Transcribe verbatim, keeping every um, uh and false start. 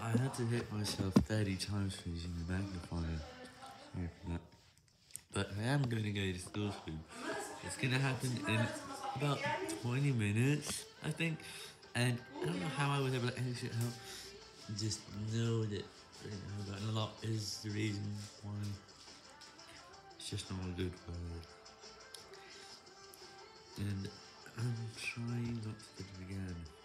I had to hit myself thirty times for using the magnifier. Sorry for that. But I am going to go to school soon. It's going to happen in about twenty minutes, I think. And I don't know how I was able to exit out. Just know that you know, that a lot is the reason why. It's just not a good word. And I'm trying not to do it again.